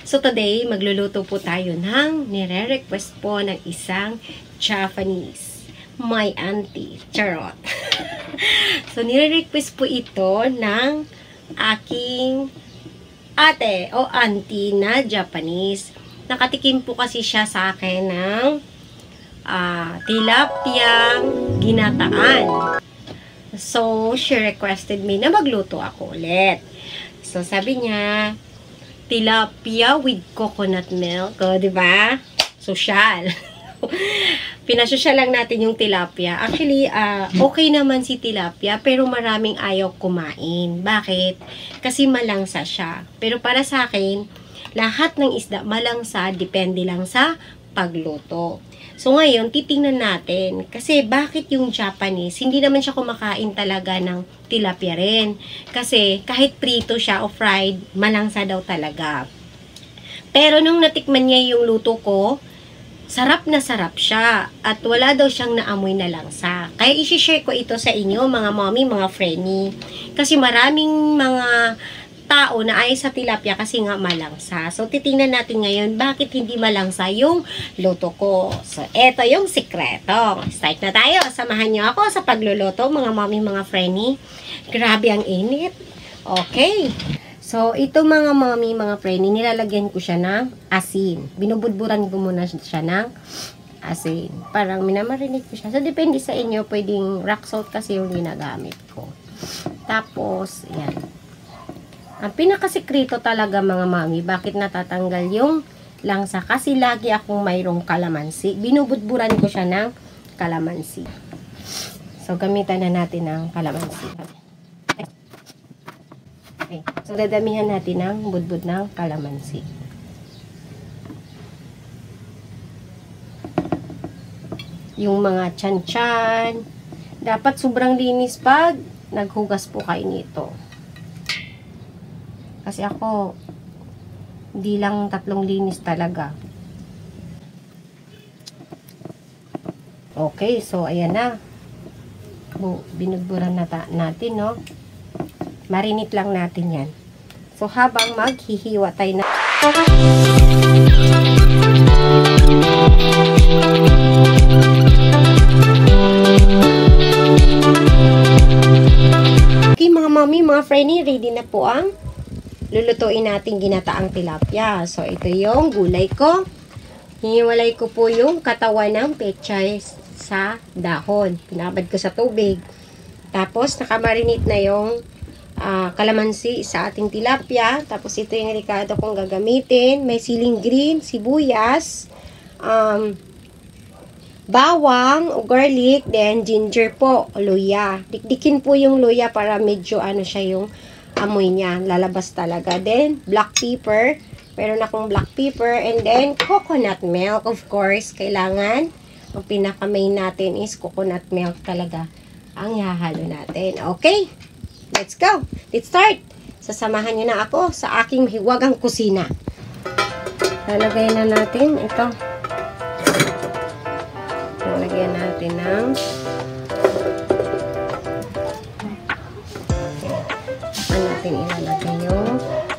So today, magluluto po tayo ng nire-request po ng isang Japanese. My auntie. Charot. So nire-request po ito ng aking ate o auntie na Japanese. Nakatikim po kasi siya sa akin ng tilapiyang ginataan. So, she requested me na magluto ako ulit. So, sabi niya, tilapia with coconut milk. O, diba? Social. Pinasyosya lang natin yung tilapia. Actually, okay naman si tilapia, pero maraming ayaw kumain. Bakit? Kasi malangsa siya. Pero para sa akin, lahat ng isda malangsa, depende lang sa pagluto. So ngayon, titingnan natin. Kasi bakit yung Japanese, hindi naman siya kumakain talaga ng tilapia rin. Kasi kahit prito siya o fried, malangsa daw talaga. Pero nung natikman niya yung luto ko, sarap na sarap siya. At wala daw siyang naamoy na langsa. Kaya isi-share ko ito sa inyo, mga mommy, mga Frieny. Kasi maraming mga tao na ay sa tilapia kasi nga malangsa. So, titingnan natin ngayon bakit hindi malangsa yung luto ko. So, eto yung sikreto. Start na tayo. Samahan nyo ako sa pagluluto, mga mommy, mga Frieny. Grabe ang init. Okay. So, ito mga mommy, mga Frieny, nilalagyan ko siya ng asin. Binubudburan ko muna siya ng asin. Parang minamarinig ko siya. So, depende sa inyo. Pwedeng rock salt kasi yung ginagamit ko. Tapos, yan. Ang pinakasikreto talaga mga mami, bakit natatanggal yung langsa? Kasi lagi akong mayroong kalamansi. Binubudburan ko siya ng kalamansi. So, gamitan na natin ng kalamansi. Okay. So, dadamihan natin ng budbud ng kalamansi. Yung mga tiyan-tiyan, dapat sobrang linis pag naghugas po kayo nito. Kasi ako, hindi lang 3 linis talaga. Okay, so ayan na. Binudburan na natin, no? Marinate lang natin yan. So, habang maghihiwa tayo na. Okay, mga mommy, mga Frieny, ready na po ang lulutuin natin ginataang tilapia. So, ito yung gulay ko. Hiniwalay ko po yung katawan ng pechay sa dahon. Pinabad ko sa tubig. Tapos, nakamarinate na yung kalamansi sa ating tilapia. Tapos, ito yung ricado kong gagamitin. May siling green, sibuyas, bawang o garlic, then ginger po, luya. Dikdikin po yung luya para medyo ano siya yung amoy niya, lalabas talaga. Then, black pepper. Meron akong black pepper. And then, coconut milk. Of course, kailangan, ang pinaka-main natin is coconut milk talaga ang ihahalo natin. Okay? Let's go. Let's start. Sasamahan nyo na ako sa aking hiwagang kusina. Lalagay na natin ito. Lalagyan natin ng natin ilalagay yung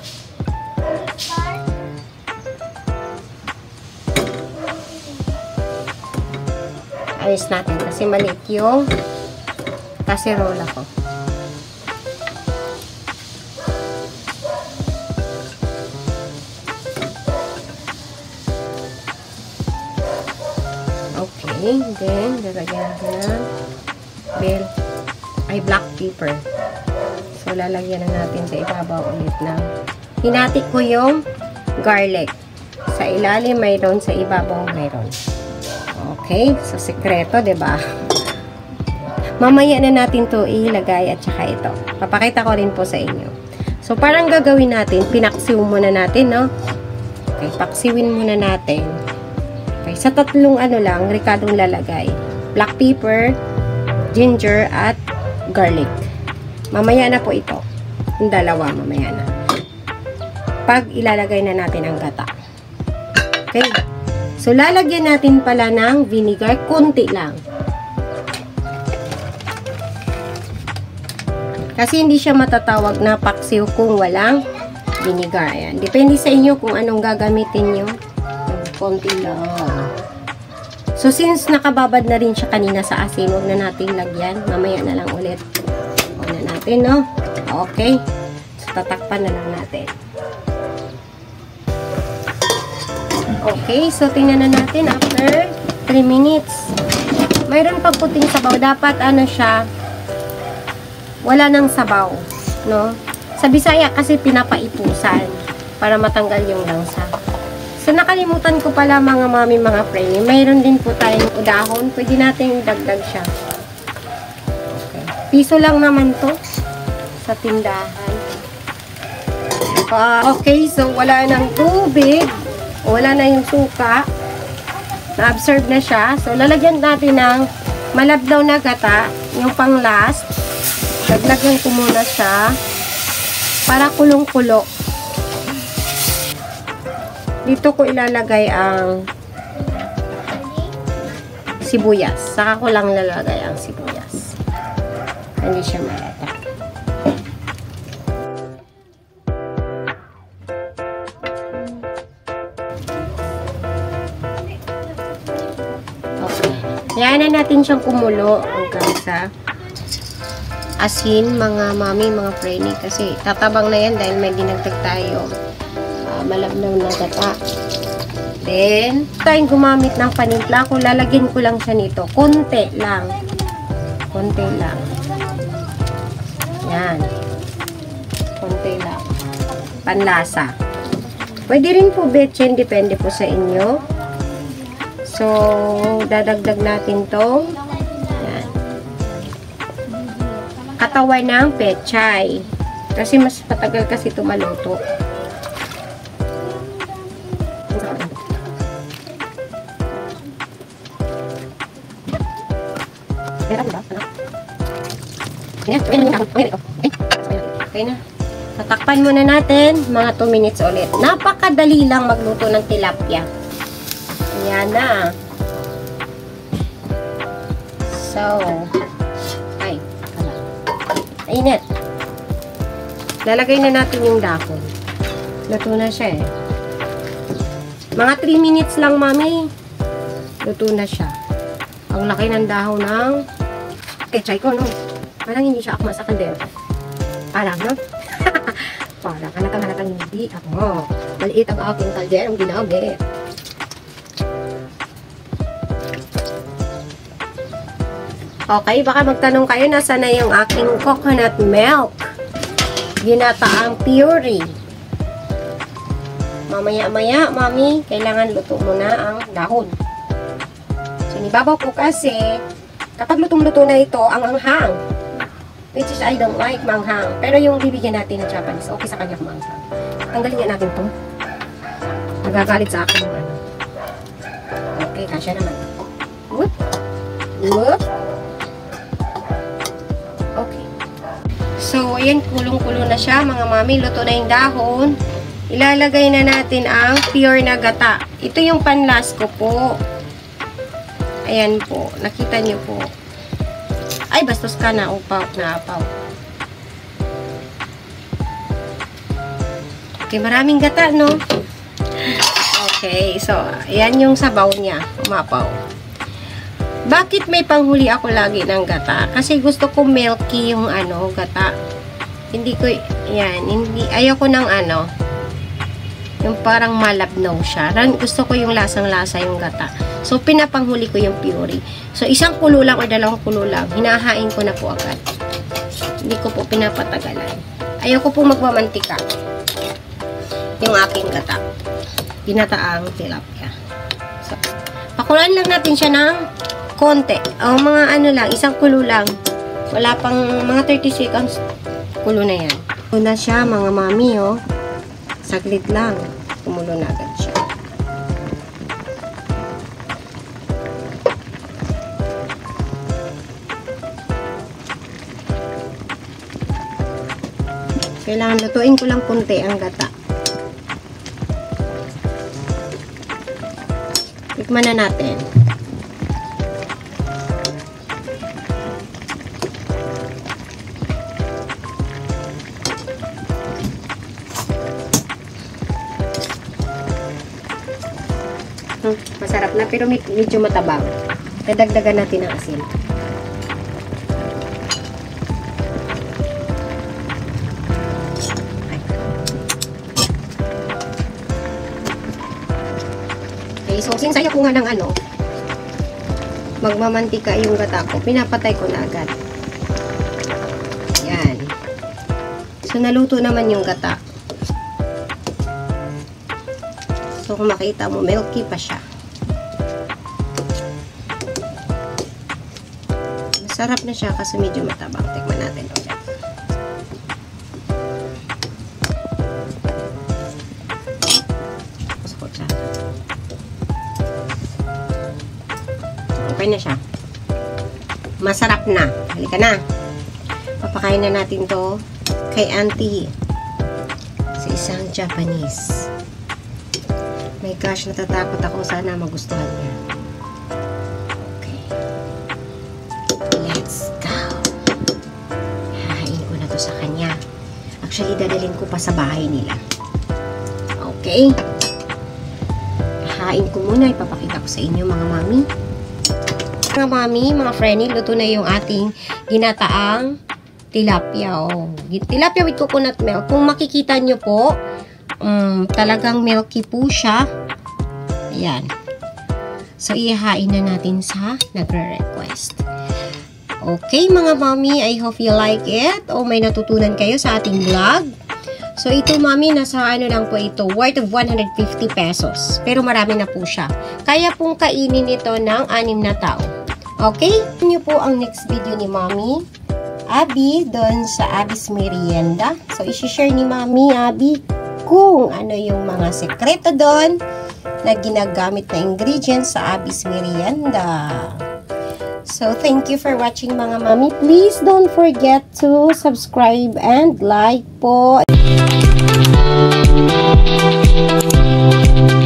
ayos natin kasi maliit yung kaserola ko. Okay, then lalagyan natin ng black pepper. So, lalagyan na natin sa ibabaw ulit na hinati ko yung garlic. Sa ilalim mayroon, sa ibabaw mayroon. Okay? So, sekreto, diba? Mamaya na natin to ilagay at saka ito. Papakita ko rin po sa inyo. So, parang gagawin natin, pinaksiw muna natin, no? Okay, paksiwin muna natin. Okay, sa 3 lang, ricadong lalagay. Black pepper, ginger, at garlic. Mamaya na po ito. Yung dalawa, mamaya na. Pag ilalagay na natin ang gata. Okay. So, lalagyan natin pala ng vinegar. Kunti lang. Kasi hindi siya matatawag na paksiw kung walang vinegar. Ayan. Depende sa inyo kung anong gagamitin nyo. Konti lang. So, since nakababad na rin siya kanina sa asin, huwag na natin lagyan. Mamaya na lang ulit. Huwag na natin, no? Okay. So, tatakpan na lang natin. Okay. So, tingnan na natin after 3 minutes. Mayroon pa puting sabaw. Dapat, ano siya, wala nang sabaw, no? Sa Bisaya kasi pinapaipusan para matanggal yung langsa. So, nakalimutan ko pala mga mami, mga Frieny. Mayroon din po tayong udahon. Pwede natin idagdag siya. Okay. Piso lang naman to sa tindahan. Okay, so wala nang tubig. Wala na yung suka. Na-absorb na siya. So, lalagyan natin ng malabdaw na gata. Yung pang last. Daglagyan ko muna siya. Para kulong-kulo. Dito ko ilalagay ang sibuyas. Saka ko lang lalagay ang sibuyas. Hindi siya malata. Okay. Hayaan na natin siyang kumulo hanggang sa asin, mga mami, mga Frieny. Kasi tatabang na yan dahil may dinagdag tayo. Malabnaw na gata. Then, tayong gumamit ng panimpla. Kung lalagyan ko lang siya nito, konti lang. Konti lang. Yan. Konti lang. Panlasa. Pwede rin po betchen, depende po sa inyo. So, dadagdag natin to. Yan. Katawan ng pechay. Kasi mas patagal kasi ito maluto. Okay na. Tatakpan muna natin mga 2 minutes ulit. Napakadali lang magluto ng tilapia. Ayan na. So, init. Lalagay na natin yung dahon. Luto na siya eh. Mga 3 minutes lang, mami. Luto na siya. Ang laki ng dahon ng try ko, no? Parang hindi siya akma sa kandero. Parang, no? Parang halatang hindi ako. Maliit ang aking kalderong ginamit. Okay, baka magtanong kayo, nasa na yung aking coconut milk? Ginataang puree. Mamaya-maya, mami, kailangan luto muna ang dahon. So, nibabaw ko kasi, kapag lutong-luto na ito, ang anghang. Which is, I don't like manghang. Pero yung bibigyan natin ng Japanese, okay sa kanya kung manghang. Tanggalin nga natin ito. Nagagalit sa akin yung ano. Okay, kasya naman. Whoop! Whoop! Okay. So, ayan, kulong-kulo na siya, mga mami. Luto na yung dahon. Ilalagay na natin ang pure na gata. Ito yung panlas ko po. Ayan po. Nakita niyo po. Ay, bastos ka na. Upaw. Naapaw. Okay, maraming gata, no? Okay, so, ayan yung sabaw niya. Umapaw. Bakit may panghuli ako lagi ng gata? Kasi gusto ko milky yung ano, gata. Hindi ko, yan, hindi, ayoko ng ano, yung parang malabnaw siya. Gusto ko yung lasang-lasa yung gata. So, pinapanghuli ko yung puree. So, isang kulo lang o 2 kulo lang, hinahain ko na po agad. Hindi ko po pinapatagalan. Ayoko po magmamantika yung aking gata. Ginataang tilapia. So, pakuluan lang natin siya ng konti. O, mga ano lang, 1 kulo lang. Wala pang mga 30 seconds. Kulo na yan. Kulo na siya, mga mami, oh. Saglit lang. Kumulo na agad siya. Kailangan lutuin ko lang konti ang gata. Tikman na natin. Masarap na, pero medyo matabang. Dadagdagan natin ang asin. Okay, so since ayaw ko nga ng magmamantika yung gata ko, pinapatay ko na agad. Yan. So, naluto naman yung gata. So, kung makita mo, milky pa siya. Masarap na siya kasi medyo matabang. Tikman natin ulit. Okay na siya. Masarap na. Halika na. Papakain na natin to kay auntie. Sa isang Japanese. My gosh, natatakot ako. Sana magustuhan niya. Okay. Let's go. Hahain ko na to sa kanya. Actually, dadalhin ko pa sa bahay nila. Okay. Hahain ko muna. Ipapakita ko sa inyo, mga mami. Mga mami, mga Frieny, luto na yung ating ginataang tilapia. Oh. Tilapia with coconut milk. Kung makikita nyo po, talagang milky po siya. Ayan. So, ihahain na natin sa nagre-request. Okay, mga mami, I hope you like it. O may natutunan kayo sa ating vlog. So, ito, mami, nasa lang po ito. Worth of 150 pesos. Pero marami na po siya. Kaya pong kainin ito ng 6 na tao. Okay? Ito nyo po ang next video ni Mami Abby doon sa Abby's Merienda. So, isi-share ni Mami Abby kung ano yung mga sekreto doon na ginagamit na ingredients sa Abby's Merienda. So, thank you for watching, mga Mami. Please don't forget to subscribe and like po.